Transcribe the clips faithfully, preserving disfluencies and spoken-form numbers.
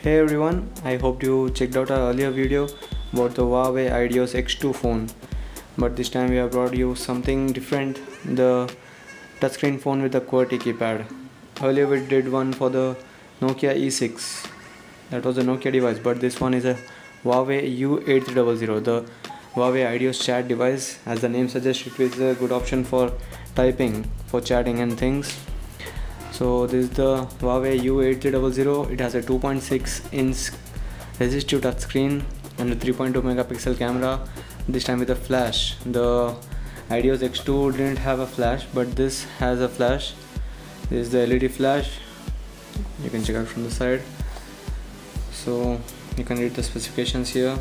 Hey everyone, I hope you checked out our earlier video about the Huawei Ideos X two phone, but this time we have brought you something different, the touchscreen phone with the QWERTY keypad. Earlier we did one for the Nokia E six, that was a Nokia device, but this one is a Huawei U eight three zero zero, the Huawei Ideos chat device. As the name suggests, it is a good option for typing, for chatting and things. So this is the Huawei U eight three zero zero. It has a two point six inch resistive touchscreen and a three point two megapixel camera, this time with a flash. The Ideos X two didn't have a flash, but this has a flash. This is the L E D flash, you can check out from the side. So you can read the specifications here.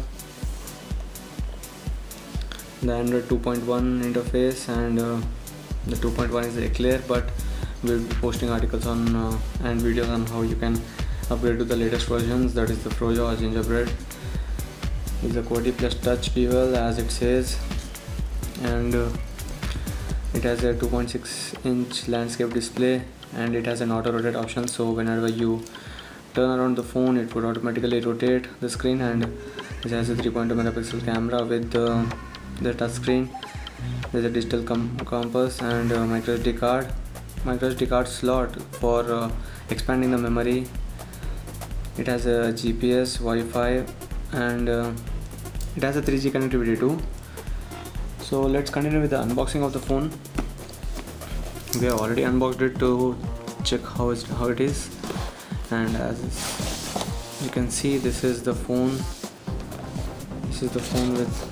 The Android two point one interface, and uh, the two point one is Eclair, but we'll be posting articles on uh, and videos on how you can upgrade to the latest versions, that is the Froyo or Gingerbread. This is a QWERTY plus touch bevel, as it says, and uh, it has a two point six inch landscape display, and it has an auto rotate option, so whenever you turn around the phone it would automatically rotate the screen. And it has a three point two megapixel camera with uh, the touch screen. There's a digital com compass and a micro S D card micro S D card slot for uh, expanding the memory. It has a G P S, Wi-Fi, and uh, it has a three G connectivity too. So let's continue with the unboxing of the phone. We have already unboxed it to check how, it's, how it is, and as you can see, this is the phone. This is the phone with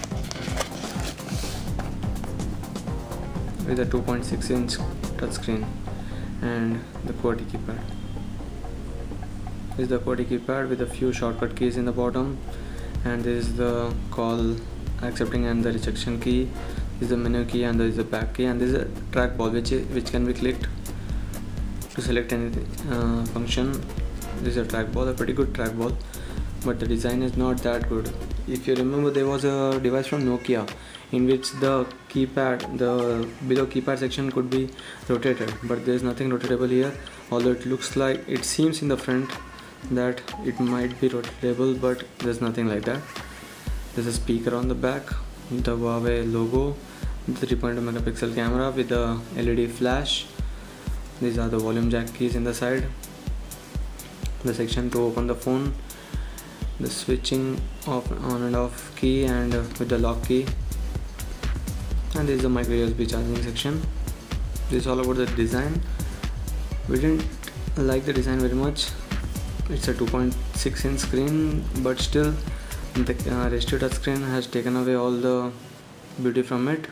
with a two point six inch touchscreen and the QWERTY keypad. This is the QWERTY keypad with a few shortcut keys in the bottom, and this is the call accepting and the rejection key. This is the menu key, and there is the back key, and this is a trackball which is, which can be clicked to select any uh, function. This is a trackball, a pretty good trackball, but the design is not that good. If you remember, there was a device from Nokia in which the keypad, the below keypad section could be rotated, but there is nothing rotatable here, although it looks like, it seems in the front that it might be rotatable, but there's nothing like that. There's a speaker on the back, the Huawei logo, the three point two megapixel camera with the L E D flash. These are the volume jack keys in the side, the section to open the phone, the switching off on and off key, and uh, with the lock key, and this is the micro U S B charging section. This is all about the design. We didn't like the design very much. It's a two point six inch screen, but still the uh, resistive touch screen has taken away all the beauty from it.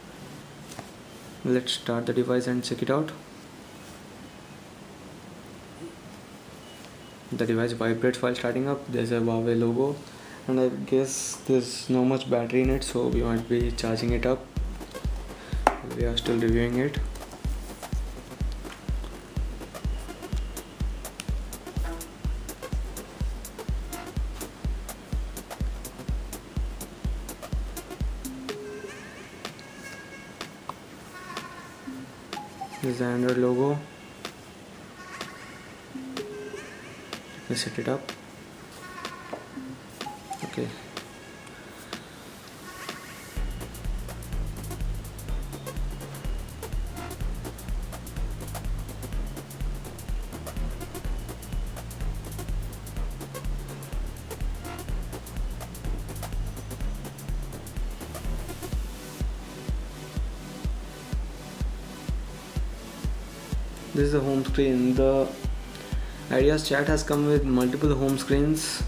Let's start the device and check it out. The device vibrates while starting up. There's a Huawei logo, and I guess there's no much battery in it, so we might be charging it up. We are still reviewing it. This is the Android logo. You can set it up. Okay. This is the home screen. The Ideos chat has come with multiple home screens,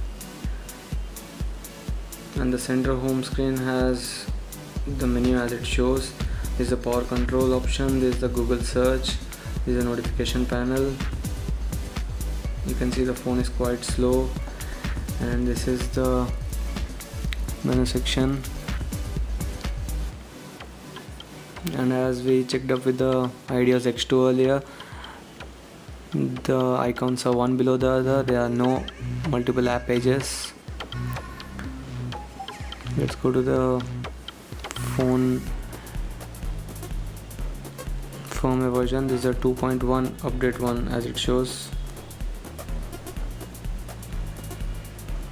and the center home screen has the menu as it shows. This is the power control option, this is the Google search, this is the notification panel. You can see the phone is quite slow, and this is the menu section. And as we checked up with the Ideos X two earlier, the icons are one below the other. There are no multiple app pages. Let's go to the phone firmware version. This is a two point one update one as it shows.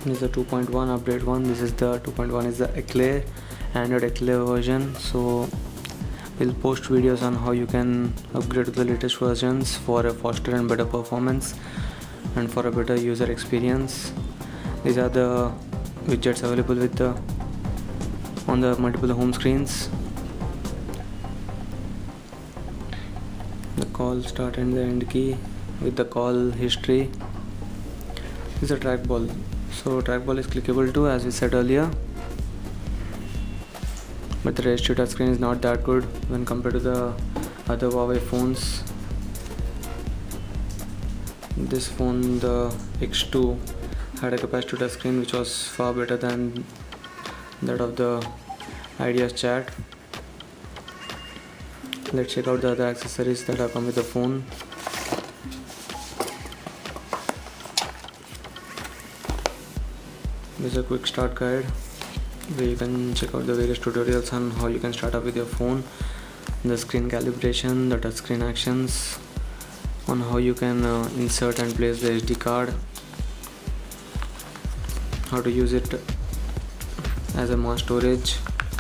This is the two point one update one. This is the two point one is the Eclair, Android Eclair version. So we'll post videos on how you can upgrade to the latest versions for a faster and better performance and for a better user experience. These are the widgets available with the on the multiple home screens. The call start and the end key with the call history. This is a trackball. So trackball is clickable too, as we said earlier, but the registry touchscreen is not that good when compared to the other Huawei phones. This phone, the X two, had a capacitive touchscreen which was far better than that of the Ideas Chat. Let's check out the other accessories that have come with the phone. This is a quick start guide where you can check out the various tutorials on how you can start up with your phone, the screen calibration, the touchscreen actions, on how you can uh, insert and place the S D card, how to use it as a mass storage,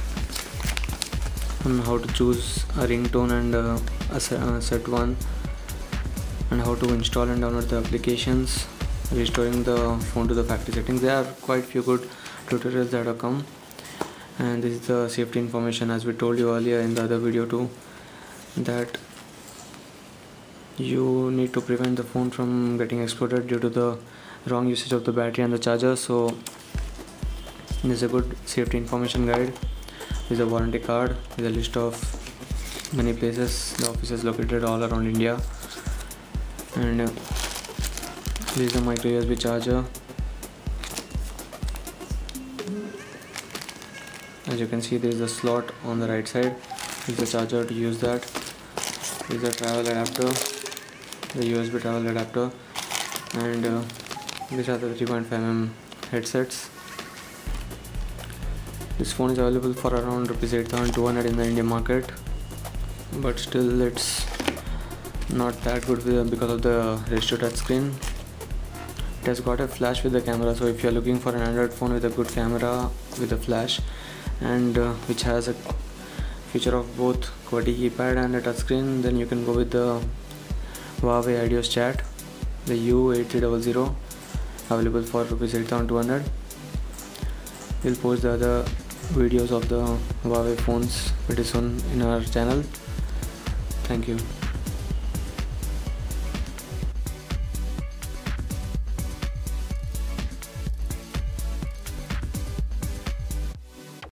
and how to choose a ringtone and uh, a set, uh, set one, and how to install and download the applications, restoring the phone to the factory settings. There are quite few good tutorials that have come, and this is the safety information, as we told you earlier in the other video too, that you need to prevent the phone from getting exploded due to the wrong usage of the battery and the charger. So this is a good safety information guide. This is a warranty card with a list of many places the office is located all around India, and uh, this is a micro U S B charger. As you can see, there is a slot on the right side. This is a charger to use that. This is a travel adapter, the U S B travel adapter, and uh, these are the three point five millimeter headsets. This phone is available for around rupees eight thousand two hundred in the Indian market, but still it's not that good because of the registry touchscreen. It has got a flash with the camera, so if you are looking for an Android phone with a good camera with a flash and uh, which has a feature of both QWERTY keypad and a touchscreen, then you can go with the Huawei Ideas Chat, the U eight three zero zero, available for rupees eight thousand two hundred. We'll post the other videos of the Huawei phones pretty soon in our channel. Thank you.